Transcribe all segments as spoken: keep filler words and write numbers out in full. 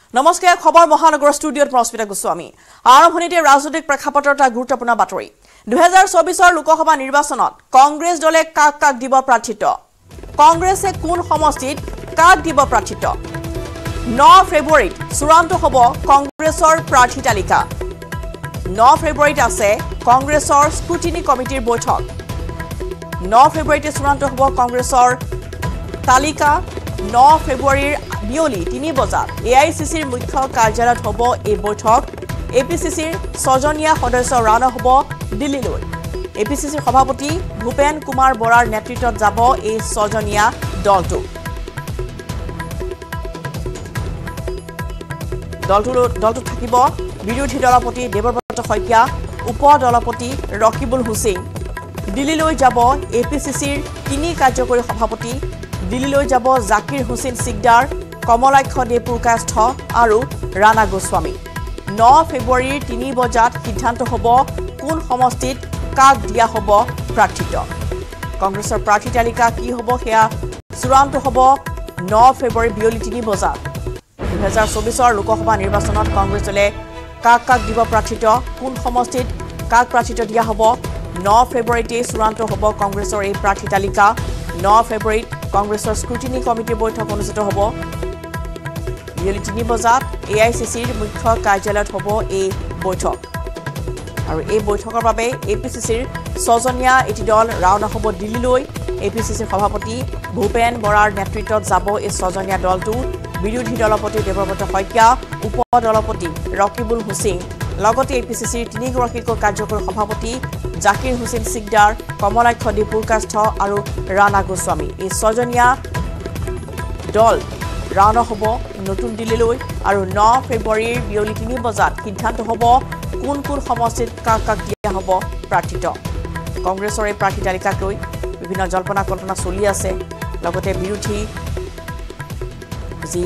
নমস্কাৰ খবৰ মহানগৰ ষ্টুডিঅ'ত প্ৰস্মিতা গোস্বামী আৰম্ভণিতে ৰাজনৈতিক প্ৰেক্ষাপটৰ এটা গুৰুত্বপূৰ্ণ বাতৰি দুই হাজাৰ চৌবিশৰ লোকসভা নিৰ্বাচনত কংগ্ৰেছ দলে কাক কাক দিব প্ৰাৰ্থিত্ব কংগ্ৰেছে কোন সমষ্টিত কাক দিব প্ৰাৰ্থিত্ব ন ফেব্ৰুৱাৰীত চূড়ান্ত হ'ব কংগ্ৰেছৰ প্ৰাৰ্থী তালিকা ন ফেব্ৰুৱাৰীত আছে কংগ্ৰেছৰ স্ক্ৰুটিনি কমিটিৰ বৈঠক ন ফেব্ৰুৱাৰীতে চূড়ান্ত হ'ব কংগ্ৰেছৰ তালিকা ন ফেব্ৰুৱাৰীৰ বিয়লি তিনি বজাত এ আই চি চিৰ মুখ্য কাৰ্যালয়ত হ'ব এই বৈঠক এ পি চি চিৰ ছজনীয়া সদস্য ৰাওনা হ'ব দিল্লীলৈ এ পি চি চিৰ সভাপতি ভূপেন কুমাৰ বৰাৰ নেতৃত্বত যাব এই ছজনীয়া দলটো দলটো দলটো থাকিব বিৰোধী দলপতি দেৱব্ৰত শইকীয়া উপ দলপতি ৰকিবুল হুছেইন দিল্লীলৈ যাব এ পি চি চিৰ তিনি কাৰ্যকৰী সভাপতি দিল্লীলৈ যাব জাকিৰ হুছেইন সিকদাৰ কমলাক্ষ দেপুৰকাষ্ঠ আৰু ৰাণা গোস্বামী ন ফেব্ৰুৱাৰীৰ তিনি বজাত সিদ্ধান্ত হ'ব কোন সমষ্টিত কাক দিয়া হ'ব প্ৰাৰ্থিত্ব কংগ্ৰেছৰ প্ৰাৰ্থী তালিকা কি হ'ব সেয়া চূড়ান্ত হ'ব ন ফেব্ৰুৱাৰী বিয়লি তিনি বজাত দুই হাজাৰ চৌবিশৰ লোকসভা নিৰ্বাচনত কংগ্ৰেছ দলে কাক কাক দিব প্ৰাৰ্থিত্ব কোন সমষ্টিত কাক প্ৰাৰ্থিত্ব দিয়া হ'ব ন ফেব্ৰুৱাৰীতে চূড়ান্ত হ'ব কংগ্ৰেছৰ এই প্ৰাৰ্থী তালিকা ন ফেব্ৰুৱাৰীত কংগ্ৰেছৰ স্ক্ৰুটিনি কমিটিৰ বৈঠক অনুষ্ঠিত হ'ব বিয়লি তিনি বজাত এ আই চি চিৰ মুখ্য কাৰ্যালয়ত হ'ব এই বৈঠক আৰু এই বৈঠকৰ বাবে এ পি চি চিৰ ছজনীয়া এটি দল ৰাওনা হ'ব দিল্লীলৈ এ পি চি চিৰ সভাপতি ভূপেন বৰাৰ নেতৃত্বত যাব এই ছজনীয়া দলটো বিৰোধী দলপতি দেৱব্ৰত শইকীয়া উপ দলপতি ৰকিবুল হুছেইন লগতে এ পি চি চিৰ তিনিগৰাকীকৈ কাৰ্যকৰী সভাপতি জাকিৰ হুছেইন সিকদাৰ কমলাক্ষ দেপুৰকাষ্ঠ আৰু ৰাণা গোস্বামী এই ছজনীয়া দল ৰাওনা হ'ব নতুন দিল্লীলৈ আৰু ন ফেব্ৰুৱাৰীৰ বিয়লি তিনি বজাত সিদ্ধান্ত হ'ব কোন কোন সমষ্টিত কাক কাক দিয়া হ'ব প্ৰাৰ্থিত্ব কংগ্ৰেছৰ এই প্ৰাৰ্থী তালিকাক লৈ বিভিন্ন জল্পনা কল্পনা চলি আছে লগতে বিৰোধী যি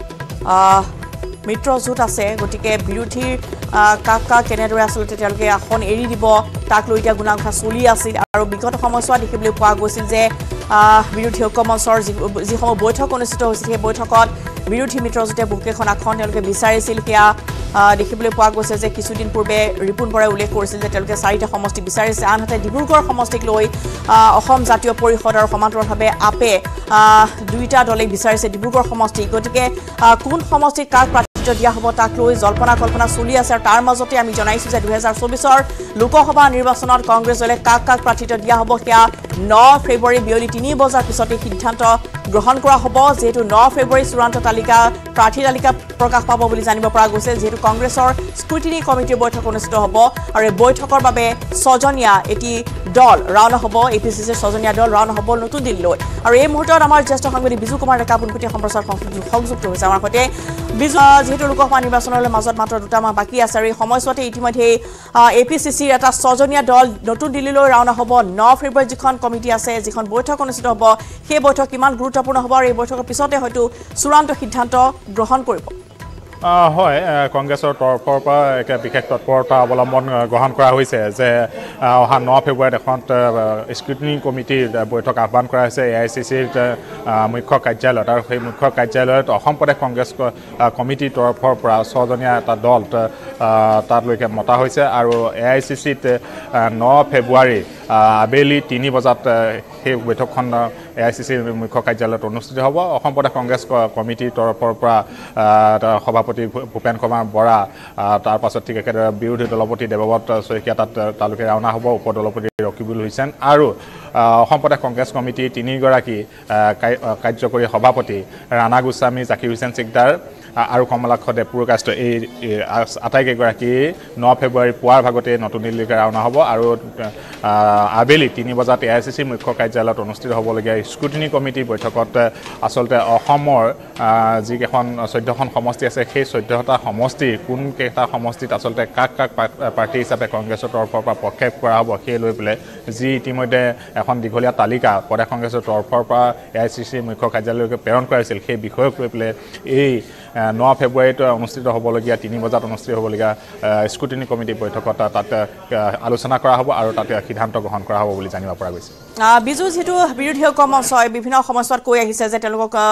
মিত্ৰজোঁট আছে গতিকে বিৰোধীৰ কাক কাক কেনেদৰে আচলতে তেওঁলোকে আসন এৰি দিব তাক লৈ এতিয়া গুণাগুণা চলি আছিল আৰু বিগত সময়ছোৱা দেখিবলৈ পোৱা গৈছিল যে বিৰোধী ঐক্যমঞ্চৰ যিসমূহ বৈঠক অনুষ্ঠিত হৈছিল সেই বৈঠকত বিৰোধী মিত্ৰজোঁটে বহুকেইখন আসন তেওঁলোকে বিচাৰিছিল সেয়া দেখিবলৈ পোৱা গৈছে যে কিছুদিন পূৰ্বে ৰিপুণ বৰাই উল্লেখ কৰিছিল যে তেওঁলোকে চাৰিটা সমষ্টি বিচাৰিছে আনহাতে ডিব্ৰুগড় সমষ্টিক লৈ অসম জাতীয় পৰিষদ আৰু সমান্তৰালভাৱে আপে দুইটা দলে বিচাৰিছে ডিব্ৰুগড় সমষ্টি গতিকে কোন সমষ্টিত কাক প্ৰাৰ্থিত্ব দিয়া হ'ব তাক লৈ জল্পনা কল্পনা চলি আছে আৰু তাৰ মাজতে আমি জনাইছোঁ যে দুই হাজাৰ চৌবিশৰ লোকসভা নিৰ্বাচনত কংগ্ৰেছ দলে কাক কাক প্ৰাৰ্থিত্ব দিয়া হ'ব সেয়া ন ফেব্ৰুৱাৰী বিয়লি তিনি বজাৰ পিছতে সিদ্ধান্ত গ্ৰহণ কৰা হ'ব যিহেতু ন ফেব্ৰুৱাৰী চূড়ান্ত তালিকা প্ৰাৰ্থী তালিকা প্ৰকাশ পাব বুলি জানিব পৰা গৈছে যিহেতু কংগ্ৰেছৰ স্ক্ৰুটিনি কমিটিৰ বৈঠক অনুষ্ঠিত হ'ব আৰু এই বৈঠকৰ বাবে ছজনীয়া এটি দল ৰাওনা হ'ব এ পি চি চিৰ ছজনীয়া দল ৰাওনা হ'ব নতুন দিল্লীলৈ আৰু এই মুহূৰ্তত আমাৰ জ্যেষ্ঠ সাংবাদিক বিজু কুমাৰ ডেকা পোনপটীয়া সম্প্ৰচাৰ সংযুক্ত হৈছে আমাৰ সৈতে বিজু যিহেতু লোকসভা নিৰ্বাচনলৈ মাজত মাত্ৰ দুটা মাহ বাকী আছে আৰু এই সময়ছোৱাতে ইতিমধ্যে এ পি চি চিৰ এটা ছজনীয়া দল নতুন দিল্লীলৈ ৰাওনা হ'ব ন ফেব্ৰুৱাৰীত যিখন কমিটি আছে যিখন বৈঠক অনুষ্ঠিত হ'ব সেই বৈঠক কিমান গুৰুত্বপূৰ্ণ হ'ব আৰু এই বৈঠকৰ পিছতে হয়তো চূড়ান্ত সিদ্ধান্ত গ্ৰহণ কৰিব হয় কংগ্ৰেছৰ তৰফৰ পৰা এক বিশেষ তৎপৰতা অৱলম্বন গ্ৰহণ কৰা হৈছে যে অহা ন ফেব্ৰুৱাৰীত এখন স্ক্ৰুটিনি কমিটিৰ বৈঠক আহ্বান কৰা হৈছে এ আই চি চিৰ মুখ্য কাৰ্যালয়ত আৰু সেই মুখ্য কাৰ্যালয়ত অসম প্ৰদেশ কংগ্ৰেছ কমিটিৰ তৰফৰ পৰা ছজনীয়া এটা দল তাতলৈকে মতা হৈছে আৰু এ আই চি চিত ন ফেব্ৰুৱাৰী আবেলি তিনি বজাত সেই বৈঠকখন এ আই চি চিৰ মুখ্য কাৰ্যালয়ত অনুষ্ঠিত হ'ব অসম প্ৰদেশ কংগ্ৰেছ কমিটিৰ তৰফৰ পৰা সভাপতি ভূপেন কুমাৰ বৰা তাৰ পাছত ঠিক একেদৰে বিৰোধী দলপতি দেৱব্ৰত শইকীয়া তাত তালুকে ৰাওনা হ'ব উপ দলপতি ৰকিবুল হুছেইন আৰু অসম প্ৰদেশ কংগ্ৰেছ কমিটিৰ তিনিগৰাকী কাৰ্যকৰী সভাপতি ৰাণা গোস্বামী জাকিৰ হুছেইন সিকদাৰ আৰু কমলাক্ষ দেপুৰকাষ্ঠ এই আটাইকেইগৰাকী ন ফেব্ৰুৱাৰী পুৱাৰ ভাগতে নতুন দিল্লীলৈকে ৰাওনা হ'ব আৰু আবেলি তিনি বজাত এ আই চি চিৰ মুখ্য কাৰ্যালয়ত অনুষ্ঠিত হ'বলগীয়া স্ক্ৰুটিনি কমিটিৰ বৈঠকত আচলতে অসমৰ যিকেইখন চৈধ্যখন সমষ্টি আছে সেই চৈধ্যটা সমষ্টিৰ কোনকেইটা সমষ্টিত আচলতে কাক কাক প্ৰাৰ্থী হিচাপে কংগ্ৰেছৰ তৰফৰ পৰা প্ৰক্ষেপ কৰা হ'ব সেই লৈ পেলাই যি ইতিমধ্যে এখন দীঘলীয়া তালিকা প্ৰদেশ কংগ্ৰেছৰ তৰফৰ পৰা এ আই চি চিৰ মুখ্য কাৰ্যালয়লৈকে প্ৰেৰণ কৰা হৈছিল সেই বিষয়ক লৈ পেলাই এই ন ফেব্ৰুৱাৰীত অনুষ্ঠিত হ'বলগীয়া তিনি বজাত অনুষ্ঠিত হ'বলগীয়া স্ক্ৰুটিনি কমিটিৰ বৈঠকত তাত আলোচনা কৰা হ'ব আৰু তাতে সিদ্ধান্ত গ্ৰহণ কৰা হ'ব বুলি জানিব পৰা গৈছে বিজু যেহেতু বিৰোধী ঐক্যমঞ্চই বিভিন্ন সময়ছোৱাত কৈ আহিছে যে তেওঁলোকক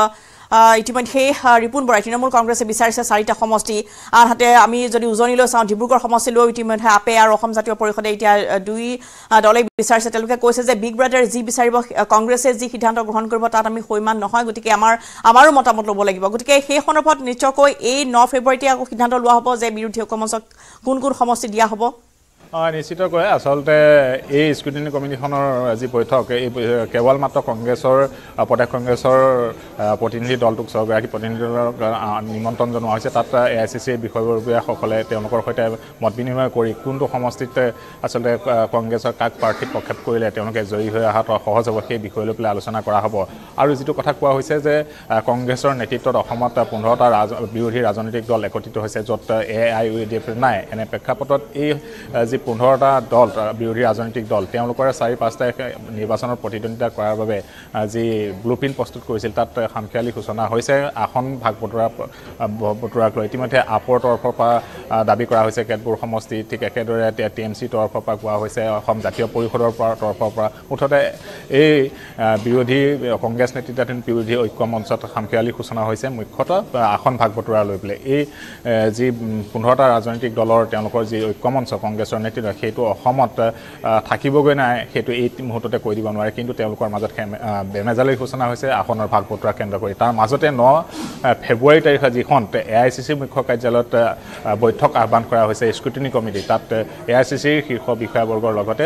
ইতিমধ্যে ৰিপুণ বৰাই তৃণমূল কংগ্ৰেছে বিচাৰিছে চাৰিটা সমষ্টি আনহাতে আমি যদি উজনিলৈ চাওঁ ডিব্ৰুগড় সমষ্টিলৈ ইতিমধ্যে আপে আৰু অসম জাতীয় পৰিষদে এতিয়া দুই দলে বিচাৰিছে তেওঁলোকে কৈছে যে বিগ ব্ৰাদাৰ যি বিচাৰিব কংগ্ৰেছে যি সিদ্ধান্ত গ্ৰহণ কৰিব তাত আমি সৈমান নহয় গতিকে আমাৰ আমাৰো মতামত ল'ব লাগিব গতিকে সেই সন্দৰ্ভত নিশ্চয়কৈ এই ন ফেব্ৰুৱাৰীতে আকৌ সিদ্ধান্ত লোৱা হ'ব যে বিৰোধী ঐক্যমঞ্চক কোন কোন সমষ্টি দিয়া হ'ব নিশ্চিতকৈ আচলতে এই স্ক্ৰুটিনি কমিটিখনৰ যি বৈঠক এই কেৱল মাত্ৰ কংগ্ৰেছৰ প্ৰদেশ কংগ্ৰেছৰ প্ৰতিনিধি দলটোক ছগৰাকী প্ৰতিনিধি দলক নিমন্ত্ৰণ জনোৱা হৈছে তাত এ আই চি চিৰ বিষয়ববীয়াসকলে তেওঁলোকৰ সৈতে মত বিনিময় কৰি কোনটো সমষ্টিত আচলতে কংগ্ৰেছৰ কাক প্ৰাৰ্থী প্ৰক্ষেপ কৰিলে তেওঁলোকে জয়ী হৈ অহাটো সহজ হ'ব সেই বিষয় লৈ পেলাই আলোচনা কৰা হ'ব আৰু যিটো কথা কোৱা হৈছে যে কংগ্ৰেছৰ নেতৃত্বত অসমত পোন্ধৰটা বিৰোধী ৰাজনৈতিক দল একত্ৰিত হৈছে য'ত A I U D F নাই এনে প্ৰেক্ষাপটত এই যি পোন্ধৰটা দল বিৰোধী ৰাজনৈতিক দল তেওঁলোকৰে চাৰি পাঁচটা নিৰ্বাচনৰ প্ৰতিদ্বন্দ্বিতা কৰাৰ বাবে যি ব্লুপ্ৰিণ্ট প্ৰস্তুত কৰিছিল তাত খামখেয়ালি সূচনা হৈছে আসন ভাগ বতৰা বতৰাক লৈ ইতিমধ্যে আপৰ তৰফৰ পৰা দাবী কৰা হৈছে কেতবোৰ সমষ্টি ঠিক একেদৰে টি এম চিৰ তৰফৰ পৰা কোৱা হৈছে অসম জাতীয় পৰিষদৰ পৰা তৰফৰ পৰা মুঠতে এই বিৰোধী কংগ্ৰেছ নেতৃত্বাধীন বিৰোধী ঐক্য মঞ্চত খামখেয়ালি সূচনা হৈছে মুখ্যতঃ আসন ভাগ বতৰা লৈ পেলাই এই যি পোন্ধৰটা ৰাজনৈতিক দলৰ তেওঁলোকৰ যি ঐক্য মঞ্চ কংগ্ৰেছৰ সেইটো অসমত থাকিবগৈ নাই সেইটো এই মুহূৰ্ততে কৈ দিব নোৱাৰে কিন্তু তেওঁলোকৰ মাজত বেমেজালিৰ সূচনা হৈছে আসনৰ ভাগ বতৰা কেন্দ্ৰ কৰি তাৰ মাজতে ন ফেব্ৰুৱাৰী তাৰিখে যিখন এ আই চি চিৰ মুখ্য কাৰ্যালয়ত বৈঠক আহ্বান কৰা হৈছে স্ক্ৰুটিনি কমিটি তাত এ আই চি চিৰ শীৰ্ষ বিষয়াবৰ্গৰ লগতে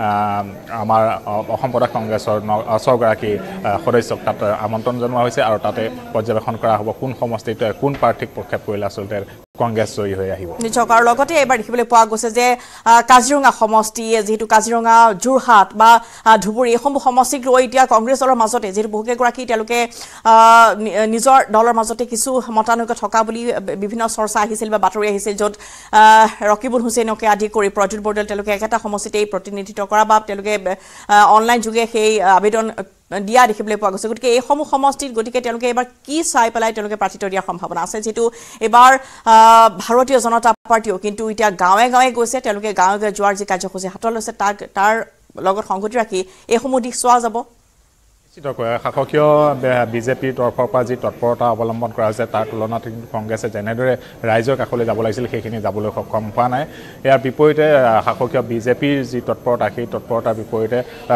আমাৰ অসম প্ৰদেশ কংগ্ৰেছৰ ছগৰাকী সদস্যক তাত আমন্ত্ৰণ জনোৱা হৈছে আৰু তাতে পৰ্যবেক্ষণ কৰা হ'ব কোন সমষ্টিত কোন প্ৰাৰ্থীক প্ৰক্ষেপ কৰিলে আচলতে কংগ্ৰেছ জয়ী হৈ আহিব নিশ্চয় আৰু লগতে এবাৰ দেখিবলৈ পোৱা গৈছে যে কাজিৰঙা সমষ্টি যিহেতু কাজিৰঙা যোৰহাট বা ধুবুৰী এইসমূহ সমষ্টিক লৈ এতিয়া কংগ্ৰেছ দলৰ মাজতে যিহেতু বহুকেইগৰাকী তেওঁলোকে নিজৰ দলৰ মাজতে কিছু মতানৈক্য থকা বুলি বিভিন্ন চৰ্চা আহিছিল বা বাতৰি আহিছিল য'ত ৰকিবুল হুছেইনকে আদি কৰি প্ৰদ্যুৎ বৰদলৈ তেওঁলোকে একেটা সমষ্টিতেই প্ৰতিনিধিত্ব কৰা বা তেওঁলোকে অনলাইন যোগে সেই আবেদন দিয়া দেখিবলৈ পোৱা গৈছে গতিকে এইসমূহ সমষ্টিত গতিকে তেওঁলোকে এবাৰ কি চাই পেলাই তেওঁলোকে প্ৰাৰ্থিত্ব দিয়াৰ সম্ভাৱনা আছে যিহেতু এবাৰ ভাৰতীয় জনতা পাৰ্টিও কিন্তু এতিয়া গাঁৱে গাঁৱে গৈছে তেওঁলোকে গাঁৱে গাঁৱে যোৱাৰ যি কাৰ্যসূচী হাতত লৈছে তাক তাৰ লগত সংগতি ৰাখি এইসমূহ দিশ চোৱা যাব নিশ্চিতকৈ শাসকীয় বিজেপিৰ তৰফৰ পৰা যি তৎপৰতা অৱলম্বন কৰা হৈছে তাৰ তুলনাত কিন্তু কংগ্ৰেছে যেনেদৰে ৰাইজৰ কাষলৈ যাব লাগিছিল সেইখিনি যাবলৈ সক্ষম হোৱা নাই ইয়াৰ বিপৰীতে শাসকীয় বিজেপিৰ যি তৎপৰতা সেই তৎপৰতাৰ বিপৰীতে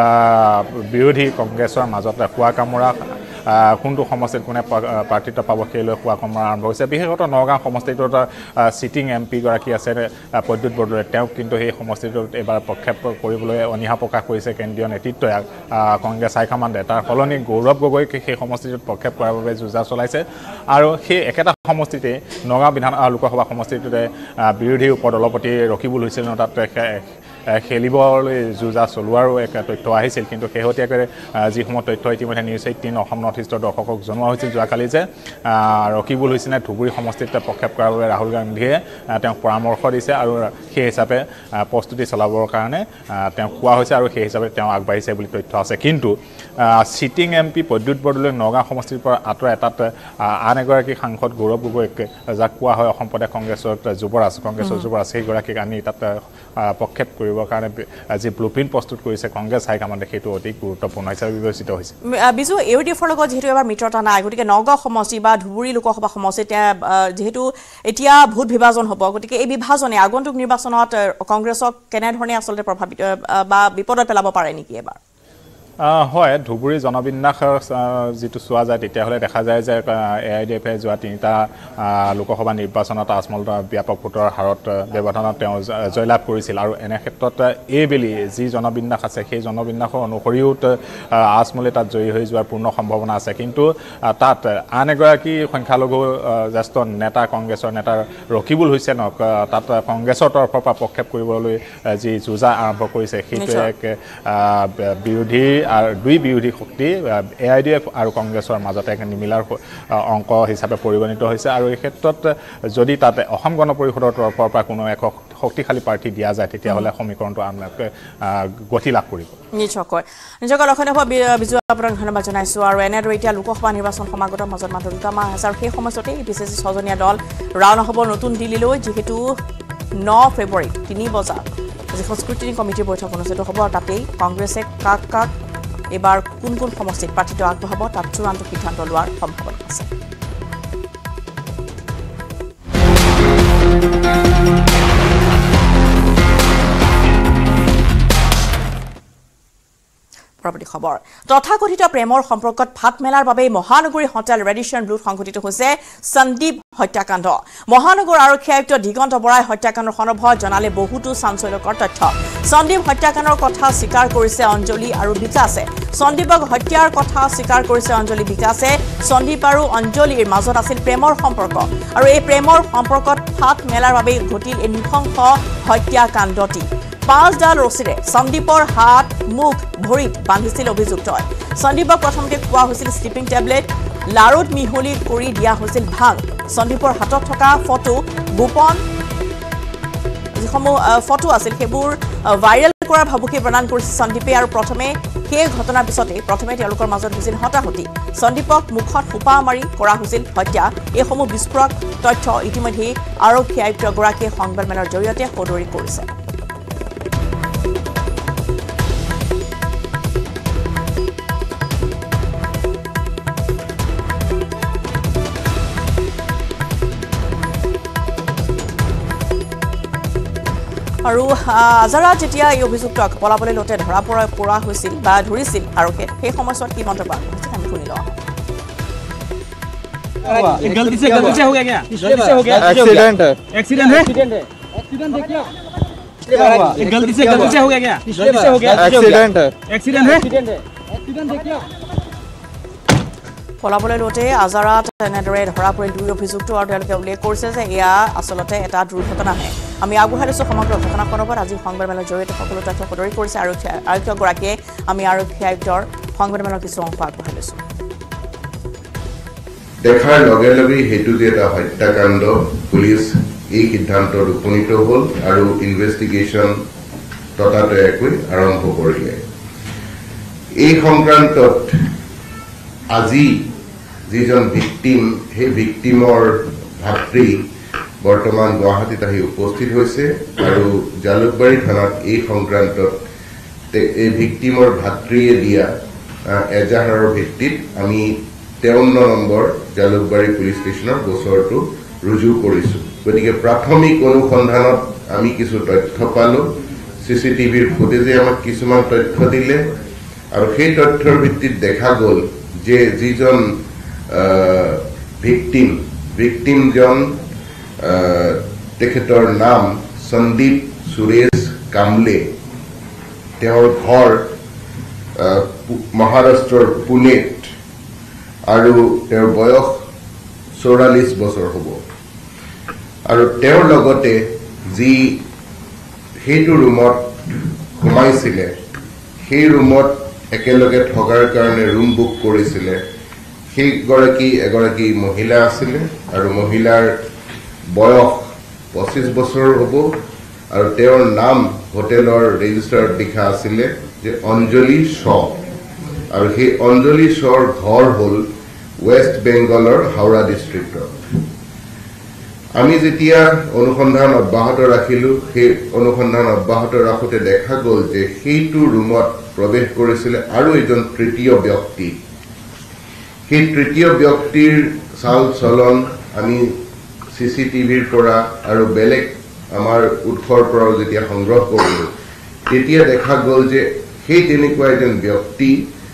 বিৰোধী কংগ্ৰেছৰ মাজত খোৱা কামোৰা কোনটো সমষ্টিত কোনে প্ৰাৰ্থিত্ব পাব সেই লৈ খোৱা কামোৰা আৰম্ভ হৈছে বিশেষত নগাঁও সমষ্টিটোত চিটিং এম পিগৰাকী আছে প্ৰদ্যুৎ বৰদলৈ তেওঁক কিন্তু সেই সমষ্টিটোত এইবাৰ প্ৰক্ষেপ কৰিবলৈ অনীহা প্ৰকাশ কৰিছে কেন্দ্ৰীয় নেতৃত্বই কংগ্ৰেছ হাইকমাণ্ডে তাৰ সলনি গৌৰৱ গগৈক সেই সমষ্টিটোত প্ৰক্ষেপ কৰাৰ বাবে যুঁজা চলাইছে আৰু সেই একেটা সমষ্টিতে নগাঁও বিধান লোকসভা সমষ্টিটোতে বিৰোধী উপদলপতি ৰকিবুল হুছেইনৰ তাত খেলিবলৈ যুঁজা চলোৱাৰো এক তথ্য আহিছিল কিন্তু শেহতীয়াকৈ যিসমূহ তথ্য ইতিমধ্যে নিউজ এইটিন অসম নৰ্থ ইষ্টৰ দৰ্শকক জনোৱা হৈছিল যোৱাকালি যে ৰকিবুল হুছেইনে ধুবুৰী সমষ্টিত প্ৰক্ষেপ কৰাৰ বাবে ৰাহুল গান্ধীয়ে তেওঁক পৰামৰ্শ দিছে আৰু সেই হিচাপে প্ৰস্তুতি চলাবৰ কাৰণে তেওঁক কোৱা হৈছে আৰু সেই হিচাপে তেওঁ আগবাঢ়িছে বুলি তথ্য আছে কিন্তু sitting M P Pradyut Bordoloi Nagaon সমষ্টিৰ পৰা আঁতৰাই তাত আন এগৰাকী সাংসদ গৌৰৱ গগৈক যাক কোৱা হয় অসম প্ৰদেশ কংগ্ৰেছত যুৱৰাজ কংগ্ৰেছৰ যুৱৰাজ সেইগৰাকীক আনি তাত প্ৰক্ষেপ কৰিবৰ কাৰণে যি ব্লুপ্ৰিণ্ট প্ৰস্তুত কৰিছে কংগ্ৰেছ হাইকমাণ্ডে সেইটো অতি গুৰুত্বপূৰ্ণ হিচাপে বিবেচিত হৈছে বিজু ইউ ডি এফৰ লগত যিহেতু এবাৰ মিত্ৰতা নাই গতিকে নগাঁও সমষ্টি বা ধুবুৰী লোকসভা সমষ্টিত যিহেতু এতিয়া ভোট বিভাজন হ'ব গতিকে এই বিভাজনে আগন্তুক নিৰ্বাচনত কংগ্ৰেছক কেনেধৰণে আচলতে প্ৰভাৱিত বা বিপদত পেলাব পাৰে নেকি এবাৰ হয় ধুবুৰী জনবিন্যাস যিটো চোৱা যায় তেতিয়াহ'লে দেখা যায় যে এ আই ডি এফে যোৱা তিনিটা লোকসভা নিৰ্বাচনত আচমল ব্যাপক ভোটৰ হাৰত ব্যৱধানত তেওঁ জয়লাভ কৰিছিল আৰু এনে ক্ষেত্ৰত এইবেলি যি জনবিন্যাস আছে সেই জনবিন্যাসৰ অনুসৰিও আচমলে তাত জয়ী হৈ যোৱাৰ পূৰ্ণ সম্ভাৱনা আছে কিন্তু তাত আন এগৰাকী সংখ্যালঘু জ্যেষ্ঠ নেতা কংগ্ৰেছৰ নেতা ৰকিবুল হুছেইনক তাত কংগ্ৰেছৰ তৰফৰ পৰা প্ৰক্ষেপ কৰিবলৈ যি যুঁজা আৰম্ভ কৰিছে সেইটো এক বিৰোধী আৰু দুই বিৰোধী শক্তি এ আই ডি এফ আৰু কংগ্ৰেছৰ মাজতে এক নিমিলাৰ অংক হিচাপে পৰিগণিত হৈছে আৰু এই ক্ষেত্ৰত যদি তাতে অসম গণ পৰিষদৰ তৰফৰ পৰা কোনো এক শক্তিশালী প্ৰাৰ্থী দিয়া যায় তেতিয়াহ'লে সমীকৰণটো আনকৈ গতি লাভ কৰিব নিশ্চয়কৈ নিজকে লক্ষ্য হ'ব বিজু আপোনাক ধন্যবাদ জনাইছোঁ আৰু এনেদৰে এতিয়া লোকসভা নিৰ্বাচন সমাগতৰ মাজত মাত্ৰ দুটা মাহ আছে আৰু সেই সময়তে বি চি চি ছজনীয়া দল ৰাওনা হ'ব নতুন দিল্লীলৈ যিহেতু ন ফেব্ৰুৱাৰী তিনি বজাত যিখন স্ক্ৰুটিনি কমিটিৰ বৈঠক অনুষ্ঠিত হ'ব আৰু তাতেই কংগ্ৰেছে কাক কাক এবাৰ কোন কোন সমষ্টিত প্ৰাৰ্থিত্ব আগবঢ়াব তাত চূড়ান্ত সিদ্ধান্ত লোৱাৰ সম্ভাৱনা আছে প্ৰপাৰ্টি খবৰ তথাকথিত প্ৰেমৰ সম্পৰ্কত ফাট মেলাৰ বাবে মহানগৰী হোটেল ৰেডিশ্যন ব্লুত সংঘটিত হৈছে সন্দীপ হত্যাকাণ্ড মহানগৰ আৰক্ষী আয়ুক্ত দিগন্ত বৰাই হত্যাকাণ্ডৰ সন্দৰ্ভত জনালে বহুতো চাঞ্চল্যকৰ তথ্য সন্দীপ হত্যাকাণ্ডৰ কথা স্বীকাৰ কৰিছে অঞ্জলি আৰু বিকাশে সন্দীপক হত্যাৰ কথা স্বীকাৰ কৰিছে অঞ্জলি বিকাশে সন্দীপ আৰু অঞ্জলিৰ মাজত আছিল প্ৰেমৰ সম্পৰ্ক আৰু এই প্ৰেমৰ সম্পৰ্কত ফাট মেলাৰ বাবে ঘটিল এই নৃশংস হত্যাকাণ্ডটি পাঁচডাল ৰছীৰে সন্দীপৰ হাত মুখ ভৰিত বান্ধিছিল অভিযুক্তই সন্দীপক প্ৰথমতে কোৱা হৈছিল স্লিপিং টেবলেট লাৰুত মিহলি কৰি দিয়া হৈছিল ভাং সন্দীপৰ হাতত থকা ফটো গোপন যিসমূহ ফটো আছিল সেইবোৰ ভাইৰেল কৰাৰ ভাবুকি প্ৰদান কৰিছিল সন্দীপে আৰু প্ৰথমে সেই ঘটনাৰ পিছতে প্ৰথমে তেওঁলোকৰ মাজত হৈছিল হতাহতি সন্দীপক মুখত সোপা মাৰি কৰা হৈছিল হত্যা এইসমূহ বিস্ফোৰক তথ্য ইতিমধ্যে আৰক্ষী আয়ুক্তগৰাকীয়ে সংবাদমেলৰ জৰিয়তে সদৰি কৰিছে আৰু আজাৰা যেতিয়া এই অভিযুক্তক পলাবলৈ লওঁতে ধৰা পৰা পৰা হৈছিল বা ধৰিছিল আৰক্ষীয়ে সেই সময়ছোৱাত কি মন্তব্য কৰিছিল আমি শুনি লওঁ गलती से गलती से हो गया क्या गलती से हो गया एक्सीडेंट है एक्सीडेंट है एक्सीडेंट है एक्सीडेंट है क्या गलती से गलती से हो गया क्या गलती से हो गया एक्सीडेंट है एक्सीडेंट है एक्सीडेंट है एक्सीडेंट है क्या পলাবলৈ লওঁতে আজাৰাত এনেদৰে ধৰা পৰিল দুই অভিযুক্ত আৰু তেওঁলোকে উল্লেখ কৰিছে যে এয়া আচলতে এটা দুৰ্ঘটনাহে আমি আগবঢ়াই দিছোঁ সমগ্ৰ ঘটনাখনৰ ওপৰত আজি সংবাদমেলৰ জৰিয়তে সকলো তথ্য সদৰি কৰিছে আৰক্ষী আয়ুক্তগৰাকীয়ে আমি আৰক্ষী আয়ুক্তৰ সংবাদমেলৰ কিছু অংশ আগবঢ়াই লৈছোঁ দেখাৰ লগে লগে হেতু যে এটা হত্যাকাণ্ড পুলিচ এই সিদ্ধান্তত উপনীত হ'ল আৰু ইনভেষ্টিগেশ্যন ততাতৈয়াকৈ আৰম্ভ কৰিলে এই সংক্ৰান্তত আজি যিজন ভিক্টিম সেই ভিক্টিমৰ ভাতৃ বৰ্তমান গুৱাহাটীত আহি উপস্থিত হৈছে আৰু জালুকবাৰী থানাত এই সংক্ৰান্তত এই ভিক্টিমৰ ভাতৃয়ে দিয়া এজাহাৰৰ ভিত্তিত আমি তেৱন্ন নম্বৰ জালুকবাৰী পুলিচ ষ্টেচনৰ গোচৰটো ৰুজু কৰিছোঁ গতিকে প্ৰাথমিক অনুসন্ধানত আমি কিছু তথ্য পালোঁ চিচিটিভিৰ ফুটেজে আমাক কিছুমান তথ্য দিলে আৰু সেই তথ্যৰ ভিত্তিত দেখা গ'ল যে যিজন ভিক্টিম ভিক্টিমজন তেখেতৰ নাম সন্দীপ সুৰেশ কামলে তেওঁৰ ঘৰ মহাৰাষ্ট্ৰৰ পুনেত আৰু তেওঁৰ বয়স চৌৰাল্লিছ বছৰ হ'ব আৰু তেওঁৰ লগতে যি সেইটো ৰুমত সোমাইছিলে সেই ৰুমত একেলগে থকাৰ কাৰণে ৰুম বুক কৰিছিলে সেইগৰাকী এগৰাকী মহিলা আছিলে আৰু মহিলাৰ বয়স পঁচিছ বছৰ হ'ব আৰু তেওঁৰ নাম হোটেলৰ ৰেজিষ্টাৰত লিখা আছিলে যে অঞ্জলি শ্ব আৰু সেই অঞ্জলি শ্ব'ৰ ঘৰ হ'ল ৱেষ্ট বেংগলৰ হাওৰা ডিষ্ট্ৰিক্টত আমি যেতিয়া অনুসন্ধান অব্যাহত ৰাখিলোঁ সেই অনুসন্ধান অব্যাহত ৰাখোঁতে দেখা গ'ল যে সেইটো ৰুমত প্ৰৱেশ কৰিছিলে আৰু এজন তৃতীয় ব্যক্তি সেই তৃতীয় ব্যক্তিৰ চাল চলন আমি চিচিটিভিৰ পৰা আৰু বেলেগ আমাৰ উৎসৰ পৰাও যেতিয়া সংগ্ৰহ কৰিলোঁ তেতিয়া দেখা গ'ল যে সেই তেনেকুৱা এজন ব্যক্তি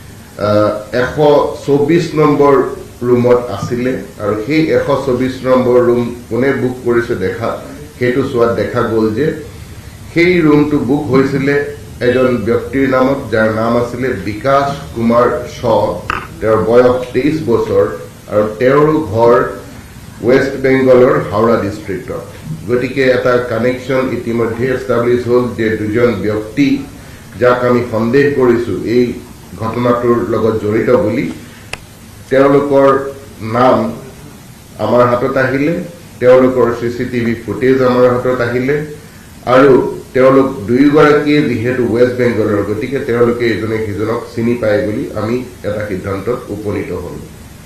এশ চৌবিছ নম্বৰ ৰুমত আছিলে আৰু সেই এশ চৌবিছ নম্বৰ ৰুম কোনে বুক কৰিছে দেখা সেইটো চোৱাত দেখা গ'ল যে সেই ৰুমটো বুক হৈছিলে এজন ব্যক্তিৰ নামত যাৰ নাম আছিলে বিকাশ কুমাৰ শ্ব তেওঁৰ বয়স তেইছ বছৰ আৰু তেওঁৰো ঘৰ ৱেষ্ট বেংগলৰ হাওৰা ডিষ্ট্ৰিক্টত গতিকে এটা কানেকশ্যন ইতিমধ্যে এষ্টাব্লিছ হ'ল যে দুজন ব্যক্তি যাক আমি সন্দেহ কৰিছোঁ এই ঘটনাটোৰ লগত জড়িত বুলি তেওঁলোকৰ নাম আমাৰ হাতত আহিলে তেওঁলোকৰ চিচিটিভি ফুটেজ আমাৰ হাতত আহিলে আৰু তেওঁলোক দুয়োগৰাকীয়ে যিহেতু ৱেষ্ট বেংগলৰ গতিকে তেওঁলোকে এজনে সিজনক চিনি পায় বুলি আমি এটা সিদ্ধান্তত উপনীত হ'লোঁ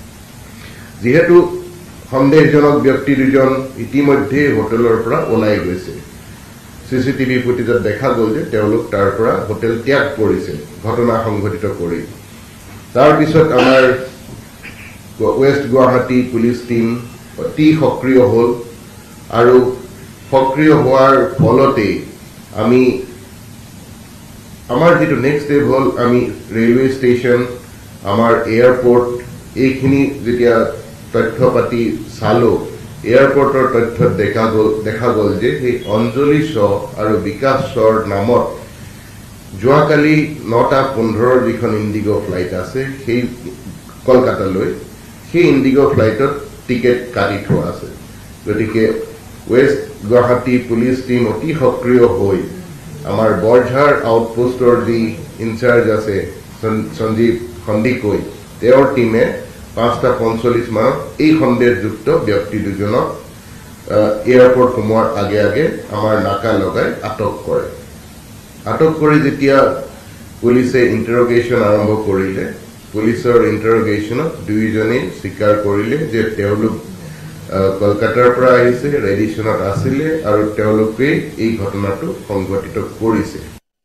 যিহেতু সন্দেহজনক ব্যক্তি দুজন ইতিমধ্যে হোটেলৰ পৰা ওলাই গৈছে চিচিটিভি ফুটেজত দেখা গ'ল যে তেওঁলোক তাৰ পৰা হোটেল ত্যাগ কৰিছে ঘটনা সংঘটিত কৰি তাৰ পিছত আমাৰ ৱেষ্ট গুৱাহাটী পুলিচ টিম অতি সক্ৰিয় হ'ল আৰু সক্ৰিয় হোৱাৰ ফলতে আমি আমাৰ যেটো নেক্সট স্টেপ হ'ল আমি ৰেলৱে ষ্টেচন আমাৰ এয়াৰপোৰ্ট এইখিনি যেতিয়া তথ্য পাতি চালো এয়াৰপোৰ্টৰ তথ্যত দেখা গ'ল দেখা গ'ল যে সেই অঞ্জলি শ আৰু বিকাশ শ্বৰ নামত যোৱাকালি নটা পোন্ধৰ যিখন ইণ্ডিগো ফ্লাইট আছে সেই কলকাতালৈ সেই ইণ্ডিগো ফ্লাইটত টিকেট কাটি থোৱা আছে গতিকে ৱেষ্ট গুৱাহাটী পুলিচ টিম অতি সক্ৰিয় হৈ আমাৰ বৰঝাৰ আউটপোষ্টৰ যি ইনচাৰ্জ আছে সঞ্জীৱ খণ্ডিকৈ তেওঁৰ টিমে পাঁচটা পঞ্চল্লিছ মানত এই সন্দেহযুক্ত ব্যক্তি দুজনক এয়াৰপোৰ্ট সোমোৱাৰ আগে আগে আমাৰ নাকা লগাই আটক কৰে আটক কৰি যেতিয়া পুলিচে ইণ্টাৰগেশ্যন আৰম্ভ কৰিলে পুলিচৰ ইণ্টাৰগেশ্যনত দুইজনে স্বীকাৰ কৰিলে যে তেওঁলোক কলকাতাৰ পৰা আহিছে ৰেডিশ্যনত আছিলে আৰু তেওঁলোকে এই ঘটনাটো সংঘটিত কৰিছে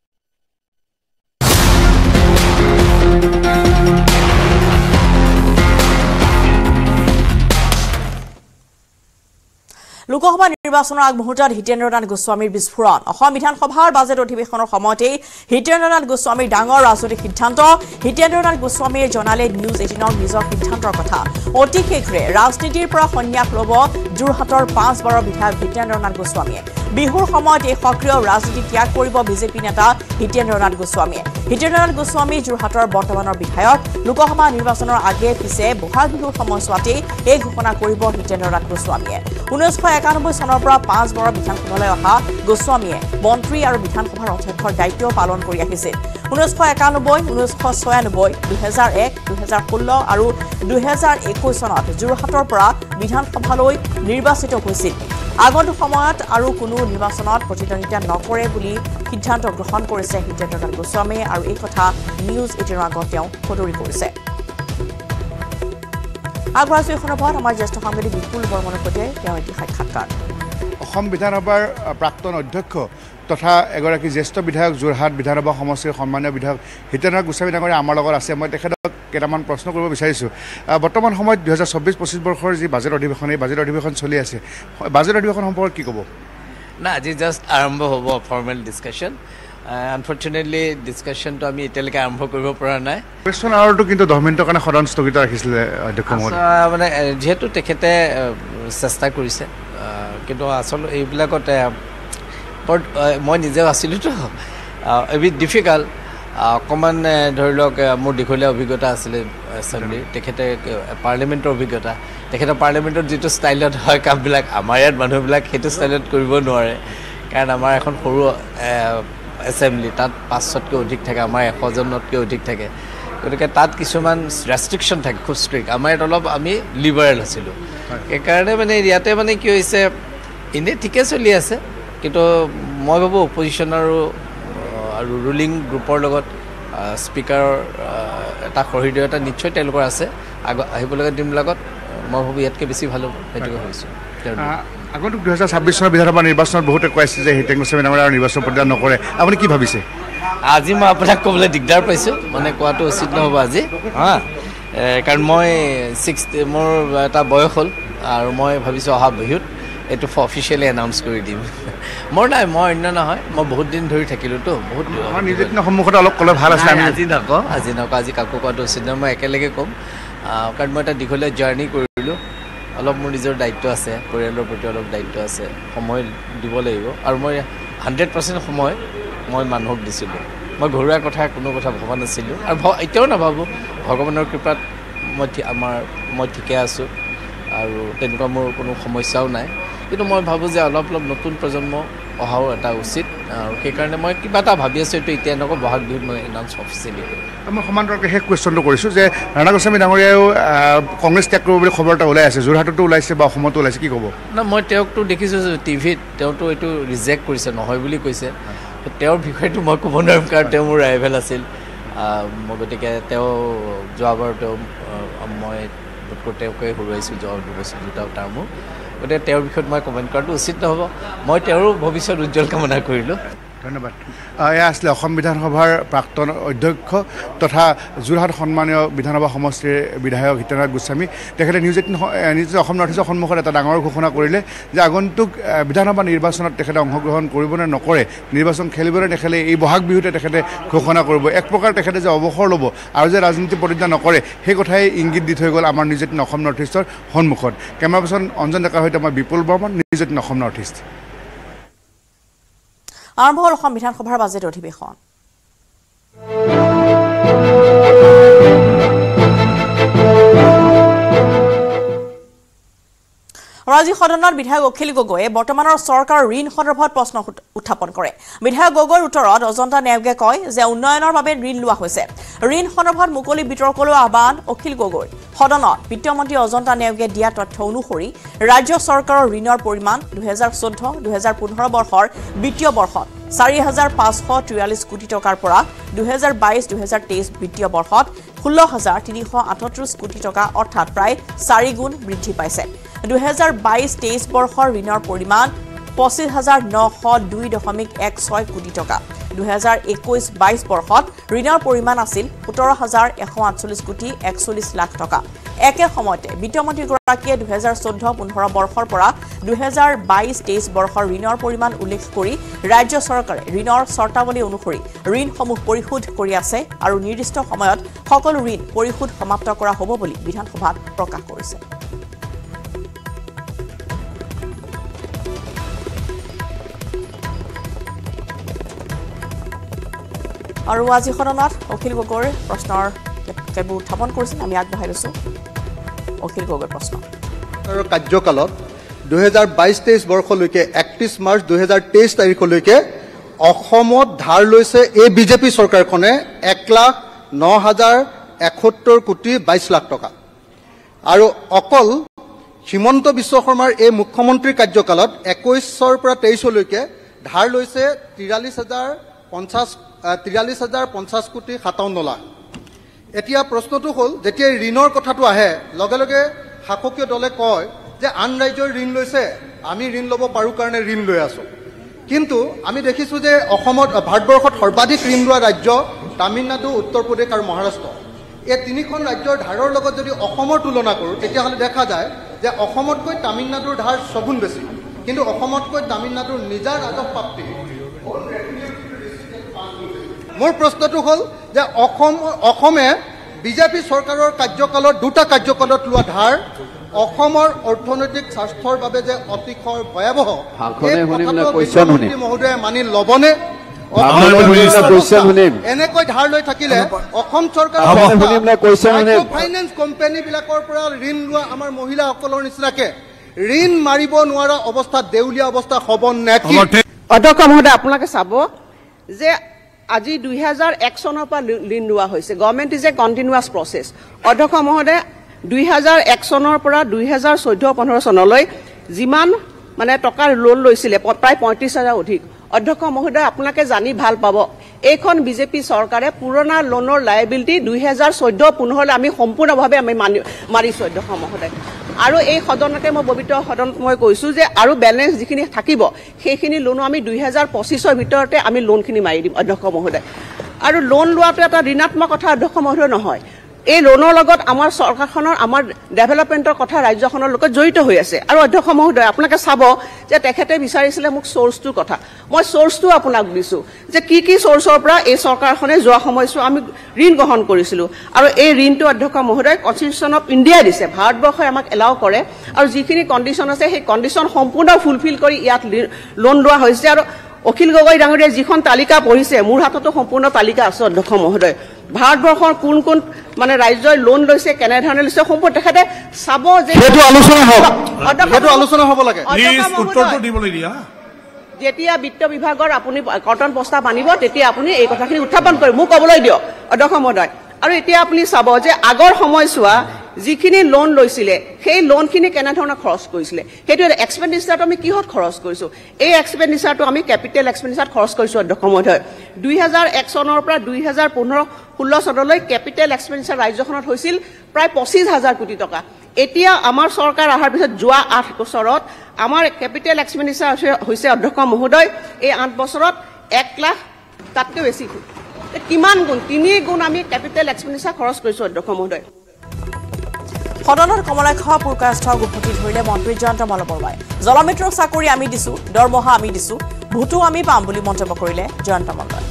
লোকসভা নিৰ্বাচনৰ আগমুহূৰ্তত হিতেন্দ্ৰ নাথ গোস্বামীৰ বিস্ফোৰণ অসম বিধানসভাৰ বাজেট অধিৱেশনৰ সময়তেই হিতেন্দ্ৰ নাথ গোস্বামীৰ ডাঙৰ ৰাজনৈতিক সিদ্ধান্ত হিতেন্দ্ৰ নাথ গোস্বামীয়ে জনালে নিউজ এইটিনৰ নিজৰ সিদ্ধান্তৰ কথা অতি শীঘ্ৰে ৰাজনীতিৰ পৰা সন্ন্যাস ল'ব যোৰহাটৰ পাঁচ বাৰৰ বিধায়ক হিতেন্দ্ৰ নাথ গোস্বামীয়ে বিহুৰ সময়ত এই সক্ৰিয় ৰাজনীতি ত্যাগ কৰিব বিজেপি নেতা হিতেন্দ্ৰ নাথ গোস্বামীয়ে হিতেন্দ্ৰ নাথ গোস্বামী যোৰহাটৰ বৰ্তমানৰ বিধায়ক লোকসভা নিৰ্বাচনৰ আগে পিছে বহাগ বিহুৰ সময়ছোৱাতেই এই ঘোষণা কৰিব হিতেন্দ্ৰ নাথ গোস্বামীয়ে ঊনৈছশ একানব্বৈ চনৰ পৰা পাঁচ বাৰৰ বিধানসভালৈ অহা গোস্বামীয়ে মন্ত্ৰী আৰু বিধানসভাৰ অধ্যক্ষৰ দায়িত্ব পালন কৰি আহিছিল ঊনৈছশ একানব্বৈ ঊনৈছশ ছয়ানব্বৈ দুহেজাৰ এক দুহেজাৰ ষোল্ল আৰু দুহেজাৰ একৈছ চনত যোৰহাটৰ পৰা বিধানসভালৈ নিৰ্বাচিত হৈছিল আগন্তুক সময়ত আৰু কোনো নিৰ্বাচনত প্ৰতিদ্বন্দ্বিতা নকৰে বুলি সিদ্ধান্ত গ্ৰহণ কৰিছে হিতেন্দ্ৰ নাথ গোস্বামীয়ে আৰু এই কথা নিউজ এইটিনৰ আগত তেওঁ সদৰি কৰিছে আগবাঢ়িছো এখন ওপৰত আমাৰ জ্যেষ্ঠ সাংবাদিক বিপুল বৰ্মনৰ সৈতে তেওঁ এটি সাক্ষাৎকাৰ অসম বিধানসভাৰ প্ৰাক্তন অধ্যক্ষ তথা এগৰাকী জ্যেষ্ঠ বিধায়ক যোৰহাট বিধানসভা সমষ্টিৰ সন্মানীয় বিধায়ক হিতেন্দ্ৰ নাথ গোস্বামী ডাঙৰীয়া আমাৰ লগত আছে মই তেখেতক কেইটামান প্ৰশ্ন কৰিব বিচাৰিছোঁ বৰ্তমান সময়ত দুহেজাৰ চৌব্বিছ পঁচিছ বৰ্ষৰ যি বাজেট অধিৱেশন এই বাজেট অধিৱেশন চলি আছে বাজেট অধিৱেশন সম্পৰ্কে কি ক'ব না আজি জাষ্ট আৰম্ভ হ'ব ফৰ্মেল ডিছকাশ্যন আনফৰ্চুনেটলি ডিছকাশ্যনটো আমি এতিয়ালৈকে আৰম্ভ কৰিব পৰা নাই কুৱেশ্যন আৱাৰটো কিন্তু দহ মিনিটৰ কাৰণে সদন স্থগিত ৰাখিছিলে অধ্যক্ষ মহোদয় মানে যিহেতু তেখেতে চেষ্টা কৰিছে কিন্তু আচলতে এইবিলাকত বৰ মই নিজেও আছিলোঁতো এবিট ডিফিকাল্ট অকণমান ধৰি লওক মোৰ দীঘলীয়া অভিজ্ঞতা আছিলে এছেম্বলিৰ তেখেতে পাৰ্লিমেণ্টৰ অভিজ্ঞতা তেখেতৰ পাৰ্লিমেণ্টত যিটো ষ্টাইলত হয় কামবিলাক আমাৰ ইয়াত মানুহবিলাক সেইটো ষ্টাইলত কৰিব নোৱাৰে কাৰণ আমাৰ এখন সৰু এছেম্বলি তাত পাঁচশতকৈ অধিক থাকে আমাৰ এশজনতকৈ অধিক থাকে গতিকে তাত কিছুমান ৰেষ্ট্ৰিকশ্যন থাকে খুব ষ্ট্ৰিক্ট আমাৰ ইয়াত অলপ আমি লিবাৰেল আছিলোঁ সেইকাৰণে মানে ইয়াতে মানে কি হৈছে এনেই ঠিকে চলি আছে কিন্তু মই ভাবোঁ অপজিশ্যনৰো আৰু ৰুলিং গ্ৰুপৰ লগত স্পীকাৰৰ এটা সহৃদয়তা নিশ্চয় তেওঁলোকৰ আছে আগ আহিবলগীয়া দিনবিলাকত মই ভাবোঁ ইয়াতকৈ বেছি ভাল হ'ব সেইটোকে ভাবিছোঁ আগন্তুক দুহেজাৰ ছাব্বিছ চনৰ বিধানসভা নিৰ্বাচনত বহুতে কৈছে যে হিতেন্দ্ৰ গোস্বামী ডাঙৰীয়া আৰু নিৰ্বাচন প্ৰতিদ্বন্দ্বিতা নকৰে আপুনি কি ভাবিছে আজি মই আপোনাক ক'বলৈ দিগদাৰ পাইছোঁ মানে কোৱাটো উচিত নহ'ব আজি হা কাৰণ মই ছিক্স মোৰ এটা বয়স হ'ল আৰু মই ভাবিছোঁ অহা বিহুত এইটো অফিচিয়েলি এনাউন্স কৰি দিম মোৰ নাই মই অন্য নহয় মই বহুত দিন ধৰি থাকিলোঁতো বহুত সন্মুখতে অলপ ক'লে ভাল আছে আজি নকওঁ আজি নকওঁ আজি কাকো কোৱাটো উচিত নহয় মই একেলগে ক'ম কাৰণ মই এটা দীঘলীয়া জাৰ্ণি কৰিলোঁ অলপ মোৰ নিজৰ দায়িত্ব আছে পৰিয়ালৰ প্ৰতি অলপ দায়িত্ব আছে সময় দিব লাগিব আৰু মই হাণ্ড্ৰেড পাৰ্চেণ্ট সময় মই মানুহক দিছিলোঁ মই ঘৰুৱা কথা কোনো কথা ভবা নাছিলোঁ আৰু এতিয়াও নাভাবোঁ ভগৱানৰ কৃপাত মই আমাৰ মই ঠিকে আছোঁ আৰু তেনেকুৱা মোৰ কোনো সমস্যাও নাই কিন্তু মই ভাবোঁ যে অলপ অলপ নতুন প্ৰজন্ম অহাও এটা উচিত আৰু সেইকাৰণে মই কিবা এটা ভাবি আছোঁ এইটো এতিয়া নকওঁ বহাগ বিহুত মই এনাউন্স অফিচিয়েলি কৰিম মই সমান্তৰালকৈ শেষ কুৱেশ্যনটো কৰিছোঁ যে ৰাণা গোস্বামী ডাঙৰীয়াও কংগ্ৰেছ ত্যাগ কৰিব বুলি খবৰ এটা ওলাই আছে যোৰহাটতো ওলাইছে বা অসমতো ওলাইছে কি ক'ব না মই তেওঁকতো দেখিছোঁ টিভিত তেওঁতো এইটো ৰিজেক্ট কৰিছে নহয় বুলি কৈছে তেওঁৰ বিষয়টো মই ক'ব নোৱাৰিম কাৰণ তেওঁ মোৰ ৰাইভেল আছিল মই গতিকে তেওঁ যোৱাবাৰ তেওঁ মই বোধকৰোঁ তেওঁকে হৰুৱাইছোঁ যোৱা দুবছৰ দুটা টাৰ্মো গতিকে তেওঁৰ বিষয়ত মই কমেণ্ট কৰাটো উচিত নহ'ব মই তেওঁৰো ভৱিষ্যত উজ্জ্বল কামনা কৰিলোঁ ধন্যবাদ এয়া আছিলে অসম বিধানসভাৰ প্ৰাক্তন অধ্যক্ষ তথা যোৰহাট সন্মানীয় বিধানসভা সমষ্টিৰ বিধায়ক হিতেন্দ্ৰ নাথ গোস্বামী তেখেতে News Eighteen News Assam North ইষ্টৰ সন্মুখত এটা ডাঙৰ ঘোষণা কৰিলে যে আগন্তুক বিধানসভা নিৰ্বাচনত তেখেতে অংশগ্ৰহণ কৰিব নে নকৰে নিৰ্বাচন খেলিব নে নেখেলে এই বহাগ বিহুতে তেখেতে ঘোষণা কৰিব এক প্ৰকাৰ তেখেতে যে অৱসৰ ল'ব আৰু যে ৰাজনীতি প্ৰতিজ্ঞা নকৰে সেই কথাই ইংগিত দি থৈ গ'ল আমাৰ নিউজ এইটিন অসম নৰ্থ ইষ্টৰ সন্মুখত কেমেৰা পাৰ্চন অঞ্জন ডেকাৰ সৈতে মই Bipul Barman News Eighteen Assam North East আৰম্ভ হ'ল অসম বিধানসভাৰ বাজেট অধিৱেশন আজি সদনত বিধায়ক অখিল গগৈয়ে বৰ্তমানৰ চৰকাৰৰ ঋণ সন্দৰ্ভত প্ৰশ্ন উত্থাপন কৰে বিধায়ক গগৈৰ উত্তৰত অজন্তা নেওগে কয় যে উন্নয়নৰ বাবে ঋণ লোৱা হৈছে ঋণ সন্দৰ্ভত মুকলি বিতৰ্কলৈ আহ্বান অখিল গগৈৰ সদনত বিত্তমন্ত্ৰী অজন্তা নেওগে দিয়া তথ্য অনুসৰি ৰাজ্য চৰকাৰৰ ঋণৰ পৰিমাণ দুহেজাৰ চৈধ্য দুহেজাৰ পোন্ধৰ বৰ্ষৰ বিত্তীয় বৰ্ষত চাৰি হাজাৰ পাঁচশ তিয়াল্লিছ কোটি টকাৰ পৰা দুহেজাৰ বাইছ দুহেজাৰ তেইছ বিত্তীয় বৰ্ষত ষোল্ল হাজাৰ তিনিশ আঠত্ৰিছ কোটি টকা অৰ্থাৎ প্ৰায় চাৰি গুণ বৃদ্ধি পাইছে দুহেজাৰ বাইছ তেইছ বৰ্ষৰ ঋণৰ পৰিমাণ পঁচিছ হাজাৰ নশ দুই দশমিক এক ছয় কোটি টকা দুহেজাৰ একৈছ বাইছ বৰ্ষত ঋণৰ পৰিমাণ আছিল সোতৰ হাজাৰ এশ আঠচল্লিছ কোটি একচল্লিছ লাখ টকা একে সময়তে বিত্তমন্ত্ৰীগৰাকীয়ে দুহেজাৰ চৈধ্য পোন্ধৰ বৰ্ষৰ পৰা দুহেজাৰ বাইছ তেইছ বৰ্ষৰ ঋণৰ পৰিমাণ উল্লেখ কৰি ৰাজ্য চৰকাৰে ঋণৰ চৰ্তাৱলী অনুসৰি ঋণসমূহ পৰিশোধ কৰি আছে আৰু নিৰ্দিষ্ট সময়ত সকলো ঋণ পৰিশোধ সমাপ্ত কৰা হ'ব বুলি বিধানসভাত প্ৰকাশ কৰিছে আৰু আজি সদনত অখিল গগৈৰ প্ৰশ্নৰ কেইবোৰ উত্থাপন কৰিছিল আমি আগবঢ়াই লৈছোঁ অখিল গগৈৰ প্ৰশ্ন কাৰ্যকালত দুহেজাৰ বাইছ তেইছ বৰ্ষলৈকে একত্ৰিছ মাৰ্চ দুহেজাৰ তেইছ তাৰিখলৈকে অসমত ধাৰ লৈছে এই বিজেপি চৰকাৰখনে এক লাখ ন হাজাৰ এসত্তৰ কোটি বাইছ লাখ টকা আৰু অকল হিমন্ত বিশ্ব শৰ্মাৰ এই মুখ্যমন্ত্ৰীৰ কাৰ্যকালত একৈছৰ পৰা তেইছলৈকে ধাৰ লৈছে তিৰাল্লিছ হাজাৰ পঞ্চাছ তিৰাল্লিছ হাজাৰ পঞ্চাছ কোটি সাতাৱন্ন লাখ এতিয়া প্ৰশ্নটো হ'ল যেতিয়া ঋণৰ কথাটো আহে লগে লগে শাসকীয় দলে কয় যে আন ৰাজ্যৰ ঋণ লৈছে আমি ঋণ ল'ব পাৰোঁ কাৰণে ঋণ লৈ আছোঁ কিন্তু আমি দেখিছোঁ যে অসমত ভাৰতবৰ্ষত সৰ্বাধিক ঋণ লোৱা ৰাজ্য তামিলনাডু উত্তৰ প্ৰদেশ আৰু মহাৰাষ্ট্ৰ এই তিনিখন ৰাজ্যৰ ধাৰৰ লগত যদি অসমৰ তুলনা কৰোঁ তেতিয়াহ'লে দেখা যায় যে অসমতকৈ তামিলনাডুৰ ধাৰ ছগুণ বেছি কিন্তু অসমতকৈ তামিলনাডুৰ নিজা ৰাজহ প্ৰাপ্তি মোৰ প্ৰশ্নটো হ'ল যে অসম অসমে বিজেপি চৰকাৰৰ কাৰ্যকালত দুটা কাৰ্যকালত লোৱা ধাৰ অসমৰ অৰ্থনৈতিক স্বাস্থ্যৰ বাবে যে অতিশয় ভয়াৱহ মহোদয়ে মানি ল'বনে এনেকৈ ধাৰ লৈ থাকিলে অসম চৰকাৰৰ ফাইনেন্স কোম্পানীবিলাকৰ পৰা ঋণ লোৱা আমাৰ মহিলাসকলৰ নিচিনাকে ঋণ মাৰিব নোৱাৰা অৱস্থাত দেউলীয়া অৱস্থা হ'ব নেকি অধ্যক্ষ মহোদয় আপোনালোকে চাব যে আজি দুই হাজাৰ এক চনৰ পৰা ঋণ লোৱা হৈছে government is a continuous process অধ্যক্ষ মহোদয় দুই হাজাৰ এক চনৰ পৰা দুই হাজাৰ চৈধ্য পোন্ধৰ চনলৈ যিমান মানে টকাৰ লোন লৈছিলে প্ৰায় পঁয়ত্ৰিছ হাজাৰ অধিক অধ্যক্ষ মহোদয় আপোনালোকে জানি ভাল পাব এইখন বিজেপি চৰকাৰে পুৰণা লোনৰ লাইবিলিটি দুই হাজাৰ চৈধ্য পোন্ধৰলৈ আমি সম্পূৰ্ণভাৱে আমি মাৰিছোঁ অধ্যক্ষ মহোদয় আৰু এই সদনতে মই পবিত্ৰ সদনত মই কৈছোঁ যে আৰু বেলেঞ্চ যিখিনি থাকিব সেইখিনি লোনো আমি দুই হাজাৰ পঁচিছৰ ভিতৰতে আমি লোনখিনি মাৰি দিম অধ্যক্ষ মহোদয় আৰু লোন লোৱাটো এটা ঋণাত্মক কথা অধ্যক্ষ মহোদয় নহয় এই লোনৰ লগত আমাৰ চৰকাৰখনৰ আমাৰ ডেভেলপমেণ্টৰ কথা ৰাজ্যখনৰ লগত জড়িত হৈ আছে আৰু অধ্যক্ষ মহোদয় আপোনালোকে চাব যে তেখেতে বিচাৰিছিলে মোক চ'ৰ্চটোৰ কথা মই চ'ৰ্চটো আপোনাক দিছোঁ যে কি কি চ'ৰ্চৰ পৰা এই চৰকাৰখনে যোৱা সময়ছোৱা আমি ঋণ গ্ৰহণ কৰিছিলোঁ আৰু এই ঋণটো অধ্যক্ষ মহোদয় কনষ্টিটিউশ্যন অফ ইণ্ডিয়াই দিছে ভাৰতবৰ্ষই আমাক এলাউ কৰে আৰু যিখিনি কণ্ডিশ্যন আছে সেই কণ্ডিশ্যন সম্পূৰ্ণ ফুলফিল কৰি ইয়াত লোন লোৱা হৈছে আৰু অখিল গগৈ ডাঙৰীয়াই যিখন তালিকা পঢ়িছে মোৰ হাততো সম্পূৰ্ণ তালিকা আছে অধ্যক্ষ মহোদয় ভাৰতবৰ্ষৰ কোন কোন মানে ৰাজ্যই লোন লৈছে কেনেধৰণে লৈছে সম্পূৰ্ণ তেখেতে চাব যে আলোচনা হ'ব লাগে যেতিয়া বিত্ত বিভাগৰ আপুনি কৰ্তন প্ৰস্তাৱ আনিব তেতিয়া আপুনি এই কথাখিনি উত্থাপন কৰিব মোক ক'বলৈ দিয়ক অধ্যক্ষ মহোদয় আৰু এতিয়া আপুনি চাব যে আগৰ সময়ছোৱা যিখিনি লোন লৈছিলে সেই লোনখিনি কেনেধৰণে খৰচ কৰিছিলে সেইটো এক্সপেণ্ডিচাৰটো আমি কিহত খৰচ কৰিছোঁ এই এক্সপেণ্ডিচাৰটো আমি কেপিটেল এক্সপেণ্ডিচাৰত খৰচ কৰিছোঁ অধ্যক্ষ মহোদয় দুই হাজাৰ এক চনৰ পৰা দুই হাজাৰ পোন্ধৰ ষোল্ল চনলৈ কেপিটেল এক্সপেণ্ডিচাৰ ৰাজ্যখনত হৈছিল প্ৰায় পঁচিছ হাজাৰ কোটি টকা এতিয়া আমাৰ চৰকাৰ অহাৰ পিছত যোৱা আঠ বছৰত আমাৰ কেপিটেল এক্সপেণ্ডিচাৰ হৈছে অধ্যক্ষ মহোদয় এই আঠ বছৰত এক লাখ তাতকৈ বেছি কিমান গুণ তিনি গুণ আমি কেপিটেল এক্সপেণ্ডিচাৰ খৰচ কৰিছোঁ অধ্যক্ষ মহোদয়। সদনত কমলাক্ষ পুৰস্কাৰস্থক উভতি ধৰিলে মন্ত্ৰী জয়ন্ত মালবৰুৱাই। জলমিত্ৰক চাকৰি আমি দিছো, দৰমহা আমি দিছো, ভোটো আমি পাম বুলি মন্তব্য কৰিলে জয়ন্ত মালবৰুৱাই।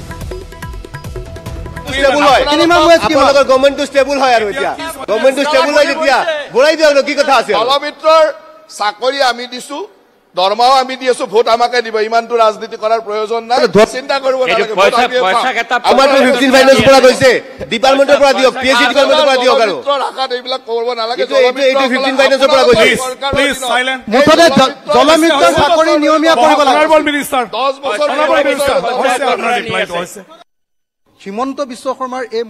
জলমিত্ৰৰ চাকৰি আমি দিছো, দৰমহাও আমি দি আছো, ভোট আমাকে দিব। ইমানটো ৰাজনীতি কৰাৰ প্ৰয়োজন নাই, চিন্তা কৰিব নালাগে। আমাৰতো ফিফটিন ফাইনেন্সৰ পৰা গৈছে, ডিপাৰ্টমেণ্টৰ পৰা দিয়ক, পিএইচডি ডিপাৰ্টমেণ্টৰ পৰা দিয়ক। আৰু আশাত এইবিলাক কৰিব নালাগে। এইটো ফিফটিন ফাইনেন্সৰ পৰা গৈছে। মুঠতে জলমিত্ৰৰ চাকৰি নিয়মীয়া কৰিব লাগে। দহ বছৰ হিমন্ত বিশ্ব শৰ্মাৰ এই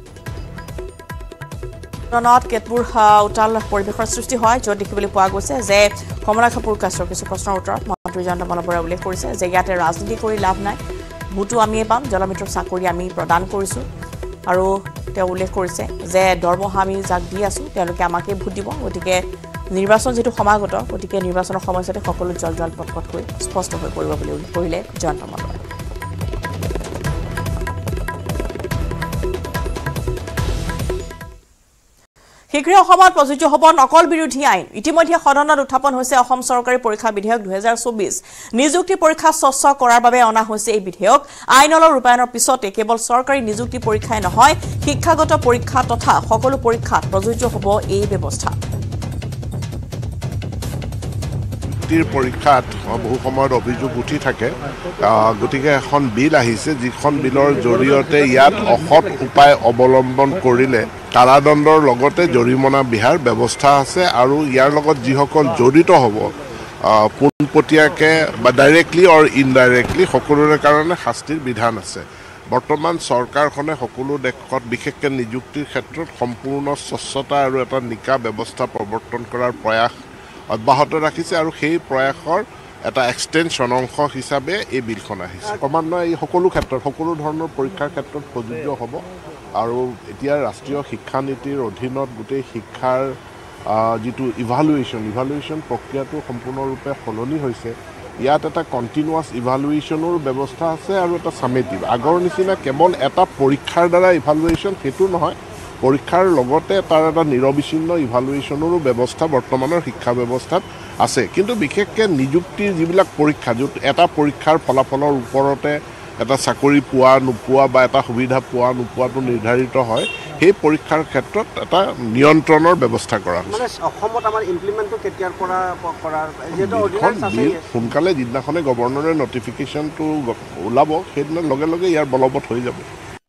সদনত কেতবোৰ উতাল পৰিৱেশৰ সৃষ্টি হয়, য'ত দেখিবলৈ পোৱা গৈছে যে কমলাক্ষ পুৰস্কাৰৰ কিছু প্ৰশ্নৰ উত্তৰত মন্ত্ৰী জয়ন্ত মালবৰুৱাই উল্লেখ কৰিছে যে ইয়াতে ৰাজনীতি কৰি লাভ নাই, ভোটো আমিয়ে পাম, জলমিত্ৰক চাকৰি আমি প্ৰদান কৰিছোঁ। আৰু তেওঁ উল্লেখ কৰিছে যে দৰমহা আমি যাক দি আছোঁ তেওঁলোকে আমাকেই ভোট দিব। গতিকে নিৰ্বাচন যিটো সমাগত, গতিকে নিৰ্বাচনৰ সময়ছোৱাতে সকলো জল জল পটপট হৈ স্পষ্ট হৈ পৰিব বুলি উল্লেখ কৰিলে জয়ন্ত মালবৰুৱাই। শীঘ্ৰে অসমত প্ৰযোজ্য হ'ব নকল বিৰোধী আইন। ইতিমধ্যে সদনত উত্থাপন হৈছে অসম চৰকাৰী পৰীক্ষা বিধেয়ক দুহেজাৰ চৌবিশ। নিযুক্তি পৰীক্ষা স্বচ্ছ কৰাৰ বাবে অনা হৈছে এই বিধেয়ক। আইনলৰ ৰূপায়ণৰ পিছতে কেৱল চৰকাৰী নিযুক্তি পৰীক্ষাই নহয়, শিক্ষাগত পৰীক্ষা তথা সকলো পৰীক্ষাত প্ৰযোজ্য হ'ব এই ব্যৱস্থা। পৰীক্ষাত বহু সময়ত অভিযোগ উঠি থাকে, গতিকে এখন বিল আহিছে যিখন বিলৰ জৰিয়তে ইয়াত অসৎ উপায় অৱলম্বন কৰিলে কাৰাদণ্ডৰ লগতে জৰিমনা বিহাৰ ব্যৱস্থা আছে। আৰু ইয়াৰ লগত যিসকল জড়িত হ'ব পোনপটীয়াকৈ বা ডাইৰেক্টলি অৰ ইনডাইৰেক্টলি সকলোৰে কাৰণে শাস্তিৰ বিধান আছে। বৰ্তমান চৰকাৰখনে সকলো দেশত বিশেষকৈ নিযুক্তিৰ ক্ষেত্ৰত সম্পূৰ্ণ স্বচ্ছতা আৰু এটা নিকা ব্যৱস্থা প্ৰৱৰ্তন কৰাৰ প্ৰয়াস অব্যাহত ৰাখিছে, আৰু সেই প্ৰয়াসৰ এটা এক্সটেনশ্যন অংশ হিচাপে এই বিলখন আহিছে। ক্ৰমান্বয়ে এই সকলো ক্ষেত্ৰত সকলো ধৰণৰ পৰীক্ষাৰ ক্ষেত্ৰত প্ৰযোজ্য হ'ব। আৰু এতিয়া ৰাষ্ট্ৰীয় শিক্ষানীতিৰ অধীনত গোটেই শিক্ষাৰ যিটো ইভালুৱেশ্যন ইভালুৱেশ্যন প্ৰক্ৰিয়াটো সম্পূৰ্ণৰূপে সলনি হৈছে। ইয়াত এটা কণ্টিনিউৱাছ ইভালুৱেশ্যনৰ ব্যৱস্থা আছে আৰু এটা ছামেটিভ। আগৰ নিচিনা কেৱল এটা পৰীক্ষাৰ দ্বাৰা ইভালুৱেশ্যন সেইটো নহয়, পৰীক্ষাৰ লগতে তাৰ এটা নিৰবিচ্ছিন্ন ইভালুৱেশ্যনৰো ব্যৱস্থা বৰ্তমানৰ শিক্ষা ব্যৱস্থাত আছে। কিন্তু বিশেষকৈ নিযুক্তিৰ যিবিলাক পৰীক্ষা, য'ত এটা পৰীক্ষাৰ ফলাফলৰ ওপৰতে এটা চাকৰি পোৱা নোপোৱা বা এটা সুবিধা পোৱা নোপোৱাটো নিৰ্ধাৰিত হয়, সেই পৰীক্ষাৰ ক্ষেত্ৰত এটা নিয়ন্ত্ৰণৰ ব্যৱস্থা কৰা হৈছে। সোনকালে যিদিনাখনে গভৰ্ণৰে নটিফিকেশ্যনটো ওলাব, সেইদিনা লগে লগে ইয়াৰ বলবৎ হৈ যাব।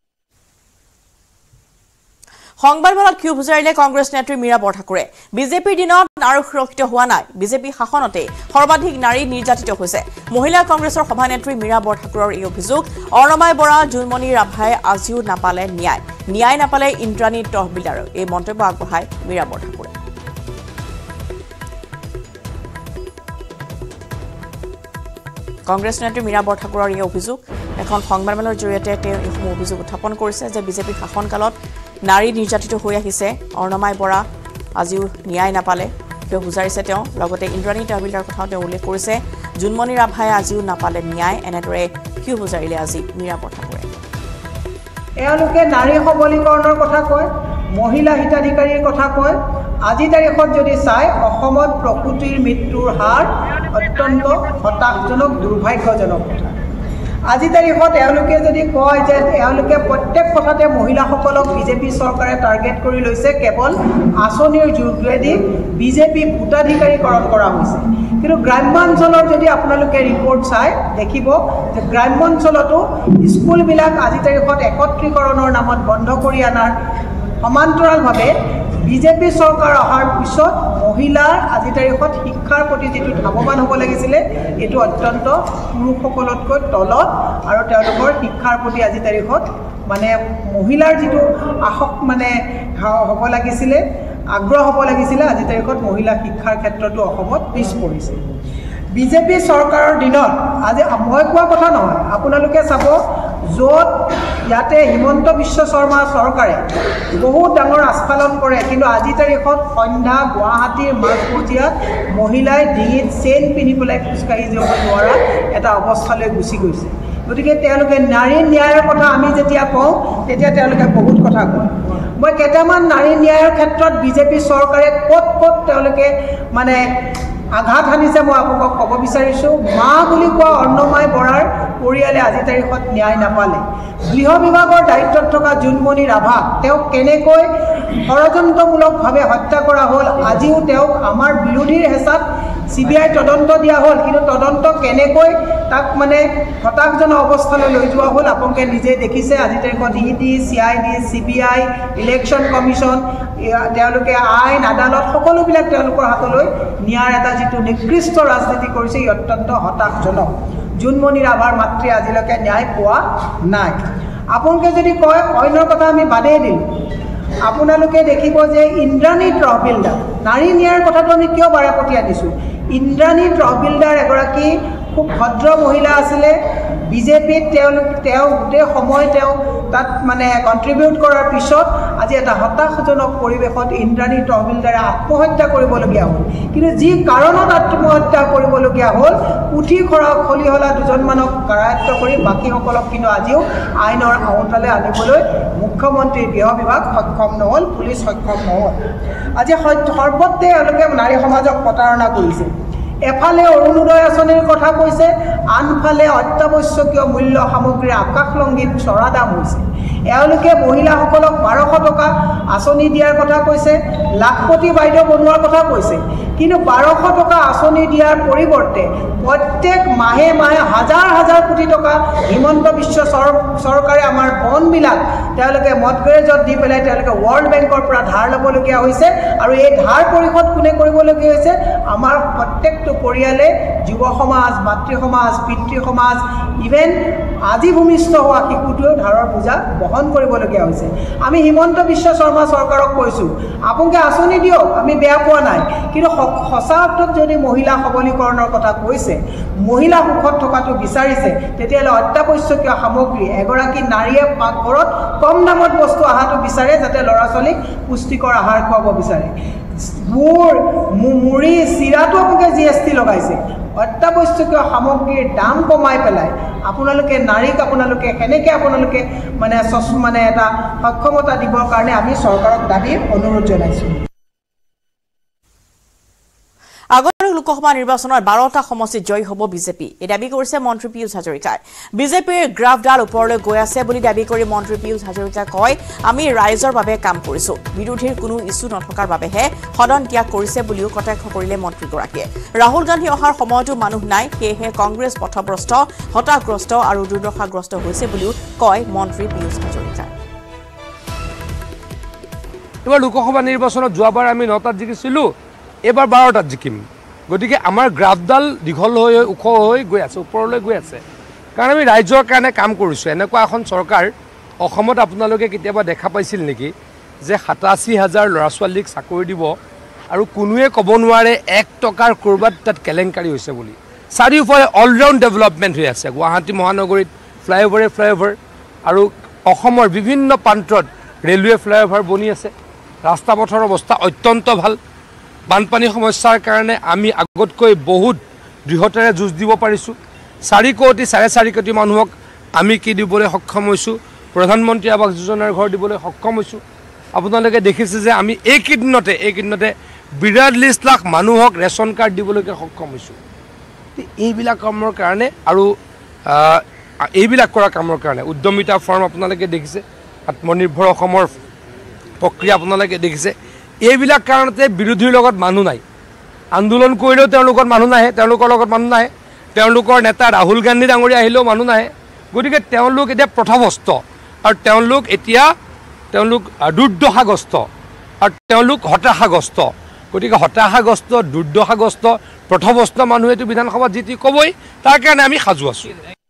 সংবাদমেলত ক্ষোভ উজাৰিলে কংগ্ৰেছ নেত্ৰী মীৰা বৰঠাকুৰে। বিজেপিৰ দিনত নাৰী সুৰক্ষিত হোৱা নাই, বিজেপি শাসনতে সৰ্বাধিক নাৰী নিৰ্যাতিত হৈছে। মহিলা কংগ্ৰেছৰ সভানেত্ৰী মীৰা বৰঠাকুৰৰ এই অভিযোগ। অৰ্ণমাই বৰা, জুনমণি ৰাভাই আজিও নাপালে ন্যায়, ন্যায় নাপালে ইন্দ্ৰাণী তহবিলদাৰৰ। এই মন্তব্য আগবঢ়ায় মীৰা বৰঠাকুৰে। কংগ্ৰেছ নেত্ৰী মীৰা বৰঠাকুৰৰ এই অভিযোগ। এখন সংবাদমেলৰ জৰিয়তে তেওঁ এইসমূহ অভিযোগ উত্থাপন কৰিছে যে বিজেপি শাসনকালত নাৰী নিৰ্যাতিত হৈ আহিছে। অৰ্ণমাই বৰা আজিও ন্যায় নাপালে কিয় গুজাৰিছে তেওঁ। লগতে ইন্দ্ৰাণী তহবিলদাৰ কথাও তেওঁ উল্লেখ কৰিছে। জুনমণি ৰাভাই আজিও নাপালে ন্যায়, এনেদৰে কিয় গুজাৰিলে আজি মীৰা বৰঠাকুৰে। এওঁলোকে নাৰী সবলীকৰণৰ কথা কয়, মহিলা হিতাধিকাৰীৰ কথা কয়। আজি তাৰিখত যদি চাই অসমত প্ৰসূতিৰ মৃত্যুৰ হাৰ অত্যন্ত হতাশজনক, দুৰ্ভাগ্যজনক কথা। আজি তাৰিখত এওঁলোকে যদি কয় যে এওঁলোকে প্ৰত্যেক কথাতে মহিলাসকলক বিজেপি চৰকাৰে টাৰ্গেট কৰি লৈছে, কেৱল আঁচনিৰ যোগেদি বিজেপি ভোটাধিকাৰীকৰণ কৰা হৈছে। কিন্তু গ্ৰাম্যাঞ্চলৰ যদি আপোনালোকে ৰিপৰ্ট চাই দেখিব যে গ্ৰাম্যাঞ্চলতো স্কুলবিলাক আজি তাৰিখত একত্ৰীকৰণৰ নামত বন্ধ কৰি অনাৰ সমান্তৰালভাৱে বিজেপি চৰকাৰ অহাৰ পিছত মহিলাৰ আজি তাৰিখত শিক্ষাৰ প্ৰতি যিটো ধাৱমান হ'ব লাগিছিলে, এইটো অত্যন্ত পুৰুষসকলতকৈ তলত। আৰু তেওঁলোকৰ শিক্ষাৰ প্ৰতি আজি তাৰিখত মানে মহিলাৰ যিটো আসক মানে হ'ব লাগিছিলে, আগ্ৰহ হ'ব লাগিছিলে, আজি তাৰিখত মহিলা শিক্ষাৰ ক্ষেত্ৰতো অসমত পিছ পৰিছে। বিজেপি চৰকাৰৰ দিনত আজি মই কোৱা কথা নহয় আপোনালোকে চাব য'ত ইয়াতে হিমন্ত বিশ্ব শৰ্মা চৰকাৰে বহুত ডাঙৰ আস্ফালন কৰে কিন্তু আজি তাৰিখত সন্ধ্যা গুৱাহাটীৰ মাজমজিয়াত মহিলাই ডিঙিত চেইন পিন্ধি পেলাই খোজকাঢ়ি যাব নোৱাৰা এটা অৱস্থালৈ গুচি গৈছে গতিকে তেওঁলোকে নাৰী ন্যায়ৰ কথা আমি যেতিয়া কওঁ তেতিয়া তেওঁলোকে বহুত কথা কয় মই কেইটামান নাৰী ন্যায়ৰ ক্ষেত্ৰত বিজেপি চৰকাৰে ক'ত ক'ত তেওঁলোকে মানে আঘাত হানিছে মই আপোনাক ক'ব বিচাৰিছোঁ মা বুলি কোৱা অন্নমাই বৰাৰ পৰিয়ালে আজি তাৰিখত ন্যায় নাপালে গৃহ বিভাগৰ দায়িত্বত থকা জোনমণি ৰাভাক তেওঁক কেনেকৈ ষড়যন্ত্ৰমূলকভাৱে হত্যা কৰা হ'ল আজিও তেওঁক আমাৰ বিৰোধীৰ হেঁচাত চি বি আই তদন্ত দিয়া হ'ল কিন্তু তদন্ত কেনেকৈ তাক মানে হতাশজনক অৱস্থালৈ লৈ যোৱা হ'ল আপোনালোকে নিজে দেখিছে আজি তাৰিখত E D C I D C B I election commission তেওঁলোকে আইন আদালত সকলোবিলাক তেওঁলোকৰ হাতলৈ নিয়াৰ এটা যিটো নিকৃষ্ট ৰাজনীতি কৰিছে ই অত্যন্ত হতাশজনক জোনমণি ৰাভাৰ মাতৃ আজিলৈকে ন্যায় পোৱা নাই আপোনালোকে যদি কয় অন্যৰ কথা আমি বাদেই দিলোঁ আপোনালোকে দেখিব যে ইন্দ্ৰাণী তহবিলদাৰ নাৰী ন্যায়ৰ কথাটো আমি কিয় বাৰেপতীয়া দিছোঁ ইন্দ্ৰাণী তহবিলদাৰ এগৰাকী খুব ভদ্ৰ মহিলা আছিলে বিজেপিত তেওঁলোক তেওঁ গোটেই সময় তেওঁ তাত মানে কণ্ট্ৰিবিউট কৰাৰ পিছত আজি এটা হতাশজনক পৰিৱেশত ইন্দ্ৰাণী তহবিলদাৰে আত্মহত্যা কৰিবলগীয়া হ'ল কিন্তু যি কাৰণত আত্মহত্যা কৰিবলগীয়া হ'ল পুথি খৰা খলিহলা দুজনমানক কাৰায়ত্ব কৰি বাকীসকলক কিন্তু আজিও আইনৰ আওতালৈ আনিবলৈ মুখ্যমন্ত্ৰী গৃহ বিভাগ সক্ষম নহ'ল পুলিচ সক্ষম নহ'ল আজি সৰ্বত্ৰে এওঁলোকে নাৰী সমাজক প্ৰতাৰণা কৰিছে এফালে অৰুণোদয় আঁচনিৰ কথা কৈছে আনফালে অত্যাৱশ্যকীয় মূল্য সামগ্ৰীৰ আকাশলংঘিত চৰা দাম হৈছে এওঁলোকে মহিলাসকলক বাৰশ টকা আঁচনি দিয়াৰ কথা কৈছে লাখপতি বাইদেউ বনোৱাৰ কথা কৈছে কিন্তু বাৰশ টকা আঁচনি দিয়াৰ পৰিৱৰ্তে প্ৰত্যেক মাহে মাহে হাজাৰ হাজাৰ কোটি টকা হিমন্ত বিশ্ব চৰকাৰে আমাৰ বনবিলাক তেওঁলোকে মদগেৰেজত দি পেলাই তেওঁলোকে ৱৰ্ল্ড বেংকৰ পৰা ধাৰ ল'বলগীয়া হৈছে আৰু এই ধাৰ পৰিশোধ কোনে কৰিবলগীয়া হৈছে আমাৰ প্ৰত্যেকটো পৰিয়ালে যুৱ সমাজ মাতৃ সমাজ পিতৃ সমাজ ইভেন আজি ভূমিষ্ঠ হোৱা শিশুটোৱেও ধাৰৰ বোজা বহন কৰিবলগীয়া হৈছে আমি হিমন্ত বিশ্ব শৰ্মা চৰকাৰক কৈছোঁ আপোনালোকে আঁচনি দিয়ক আমি বেয়া পোৱা নাই কিন্তু সঁচা অৰ্থত যদি মহিলা সবলীকৰণৰ কথা কৈছে মহিলা সুখত থকাটো বিচাৰিছে তেতিয়াহ'লে অত্যাৱশ্যকীয় সামগ্ৰী এগৰাকী নাৰীয়ে পাকঘৰত কম দামত বস্তু অহাটো বিচাৰে যাতে ল'ৰা ছোৱালীক পুষ্টিকৰ আহাৰ খুৱাব বিচাৰে গুড় মুড়ি চিৰাটো আপোনালোকে জি এছ টি লগাইছে অত্যাৱশ্যকীয় সামগ্ৰীৰ দাম কমাই পেলাই আপোনালোকে নাৰীক আপোনালোকে কেনেকৈ আপোনালোকে মানে মানে এটা সক্ষমতা দিবৰ কাৰণে আমি চৰকাৰক দাবী অনুৰোধ জনাইছোঁ আগৰ লোকসভা নিৰ্বাচনৰ বাৰটা সমষ্টিত জয়ী হ'ব বিজেপি এই দাবী কৰিছে মন্ত্ৰী পীয়ুষ হাজৰিকাই বিজেপিৰ গ্ৰাফডাল ওপৰলৈ গৈ আছে বুলি দাবী কৰি মন্ত্ৰী পীয়ুষ হাজৰিকাই কয় আমি ৰাইজৰ বাবে কাম কৰিছোঁ বিৰোধীৰ কোনো ইছ্যু নথকাৰ বাবেহে সদন ত্যাগ কৰিছে বুলিও কটাক্ষ কৰিলে মন্ত্ৰীগৰাকীয়ে ৰাহুল গান্ধী অহাৰ সময়তো মানুহ নাই সেয়েহে কংগ্ৰেছ পথভ্ৰষ্ট হতাশগ্ৰস্ত আৰু দুৰ্দশাগ্ৰস্ত হৈছে বুলিও কয় মন্ত্ৰী পীয়ুষ হাজৰিকাই এবাৰ লোকসভা নিৰ্বাচনত যোৱাবাৰ আমি নটাত জিকিছিলোঁ এবাৰ বাৰটাত জিকিম গতিকে আমাৰ গ্ৰাফডাল দীঘল হৈ ওখ হৈ গৈ আছে ওপৰলৈ গৈ আছে কাৰণ আমি ৰাইজৰ কাৰণে কাম কৰিছোঁ এনেকুৱা এখন চৰকাৰ অসমত আপোনালোকে কেতিয়াবা দেখা পাইছিল নেকি যে সাতাশী হাজাৰ ল'ৰা ছোৱালীক চাকৰি দিব আৰু কোনোৱে ক'ব নোৱাৰে এক টকাৰ ক'ৰবাত তাত কেলেংকাৰী হৈছে বুলি চাৰিওফালে অলৰাউণ্ড ডেভেলপমেণ্ট হৈ আছে গুৱাহাটী মহানগৰীত ফ্লাইঅভাৰে ফ্লাইঅভাৰ আৰু অসমৰ বিভিন্ন প্ৰান্তত ৰেলৱে ফ্লাইঅভাৰ বনি আছে ৰাস্তা পথৰ অৱস্থা অত্যন্ত ভাল বানপানী সমস্যাৰ কাৰণে আমি আগতকৈ বহুত দৃঢ়তাৰে যুঁজ দিব পাৰিছোঁ চাৰি কোটি চাৰে চাৰি কোটি মানুহক আমি কি দিবলৈ সক্ষম হৈছোঁ প্ৰধানমন্ত্ৰী আৱাস যোজনাৰ ঘৰ দিবলৈ সক্ষম হৈছোঁ আপোনালোকে দেখিছে যে আমি এইকেইদিনতে এইকেইদিনতে বিৰাল্লিছ লাখ মানুহক ৰেচন কাৰ্ড দিবলৈকে সক্ষম হৈছোঁ এইবিলাক কামৰ কাৰণে আৰু এইবিলাক কৰা কামৰ কাৰণে উদ্যমিতা ফৰ্ম আপোনালোকে দেখিছে আত্মনিৰ্ভৰ অসমৰ প্ৰক্ৰিয়া আপোনালোকে দেখিছে এইবিলাক কাৰণতে বিৰোধীৰ লগত মানুহ নাই আন্দোলন কৰিলেও তেওঁলোকৰ মানুহ নাহে তেওঁলোকৰ লগত মানুহ নাহে তেওঁলোকৰ নেতা ৰাহুল গান্ধী ডাঙৰীয়া আহিলেও মানুহ নাহে গতিকে তেওঁলোক এতিয়া পথভ্ৰষ্ট আৰু তেওঁলোক এতিয়া তেওঁলোক দুৰ্দশাগ্ৰস্ত আৰু তেওঁলোক হতাশাগ্ৰস্ত গতিকে হতাশাগ্ৰস্ত দুৰ্দশাগ্ৰস্ত পথভ্ৰষ্ট মানুহেতো বিধানসভাত জিতি ক'বই তাৰ কাৰণে আমি সাজু আছোঁ